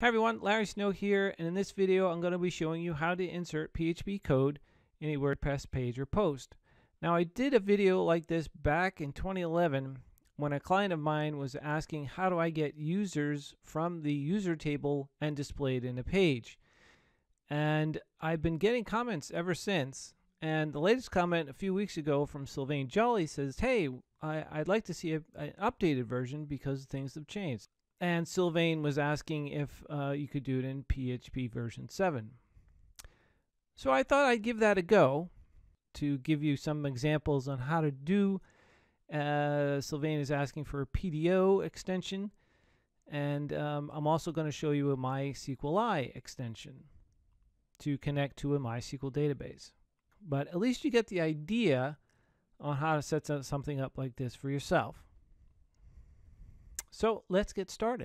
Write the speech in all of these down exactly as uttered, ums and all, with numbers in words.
Hi everyone, Larry Snow here, and in this video I'm going to be showing you how to insert P H P code in a WordPress page or post. Now I did a video like this back in twenty eleven when a client of mine was asking how do I get users from the user table and displayed in a page. And I've been getting comments ever since, and the latest comment a few weeks ago from Sylvain Joly says, hey, I, I'd like to see a, an updated version because things have changed. And Sylvain was asking if uh, you could do it in P H P version seven. So I thought I'd give that a go to give you some examples on how to do. Uh, Sylvain is asking for a P D O extension, and um, I'm also going to show you a MySQLi extension to connect to a MySQL database. But at least you get the idea on how to set something up like this for yourself. So let's get started.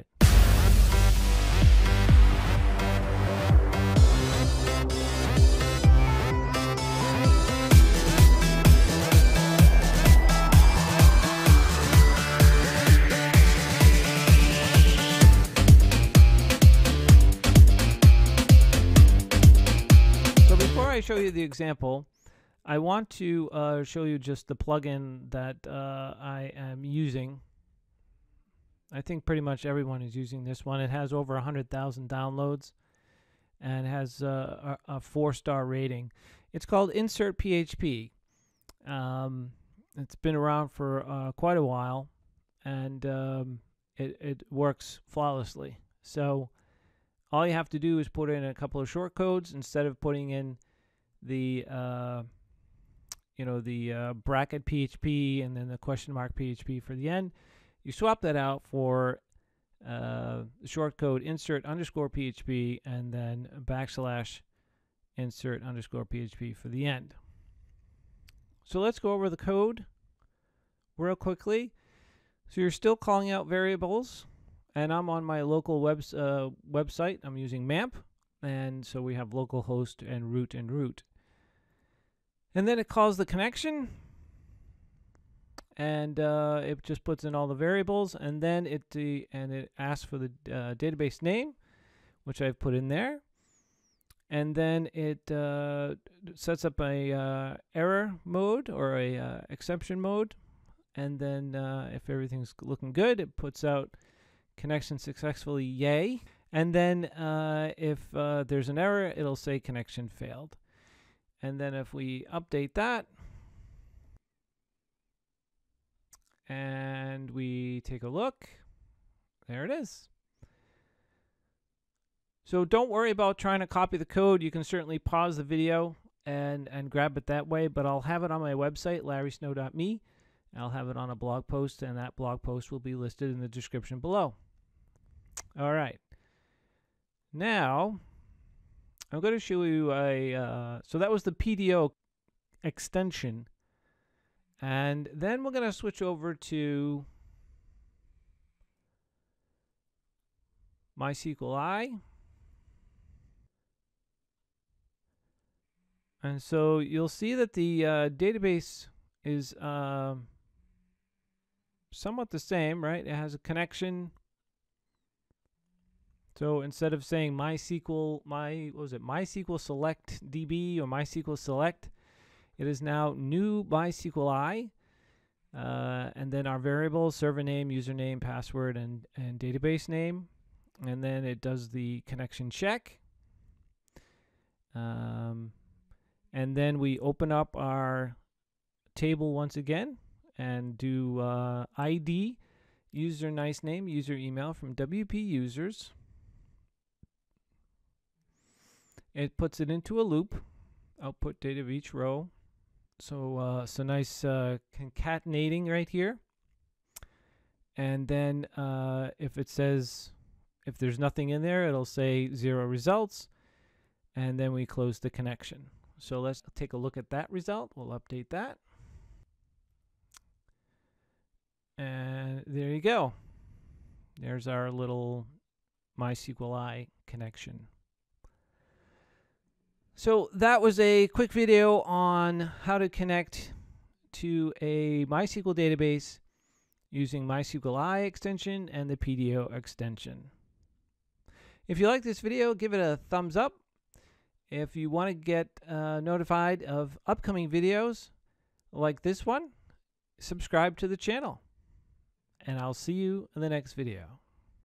So before I show you the example, I want to uh, show you just the plugin that uh, I am using. I think pretty much everyone is using this one. It has over one hundred thousand downloads and has uh, a, a four-star rating. It's called Insert P H P. Um, it's been around for uh, quite a while, and um, it, it works flawlessly. So all you have to do is put in a couple of short codes instead of putting in the uh, you know the uh, bracket P H P and then the question mark P H P for the end. You swap that out for uh, the short code insert underscore P H P and then backslash insert underscore P H P for the end. So let's go over the code real quickly. So you're still calling out variables, and I'm on my local web, uh, website. I'm using MAMP, and so we have localhost and root and root. And then it calls the connection, and uh, it just puts in all the variables, and then it uh, and it asks for the uh, database name, which I've put in there, and then it uh, sets up a uh, error mode or a uh, exception mode, and then uh, if everything's looking good, it puts out connection successfully, yay, and then uh, if uh, there's an error, it'll say connection failed, and then if we update that and we take a look, there it is. So don't worry about trying to copy the code. You can certainly pause the video and, and grab it that way, but I'll have it on my website, larry snow dot me. I'll have it on a blog post, and that blog post will be listed in the description below. All right. Now, I'm going to show you a, uh, so that was the P D O extension. And then we're going to switch over to MySQLi. And so you'll see that the uh, database is uh, somewhat the same, right? It has a connection. So instead of saying MySQL, my what was it, MySQL Select D B or MySQL Select, it is now new MySQLi, uh, and then our variables, server name, username, password, and, and database name. And then it does the connection check. Um, and then we open up our table once again and do uh, I D, user nice name, user email from W P users. It puts it into a loop, output date of each row. So, uh, so nice uh, concatenating right here. And then uh, if it says, if there's nothing in there, it'll say zero results. And then we close the connection. So let's take a look at that result. We'll update that. And there you go. There's our little MySQLi connection. So that was a quick video on how to connect to a MySQL database using MySQLi extension and the P D O extension. If you like this video, give it a thumbs up. If you want to get uh, notified of upcoming videos like this one, subscribe to the channel. And I'll see you in the next video.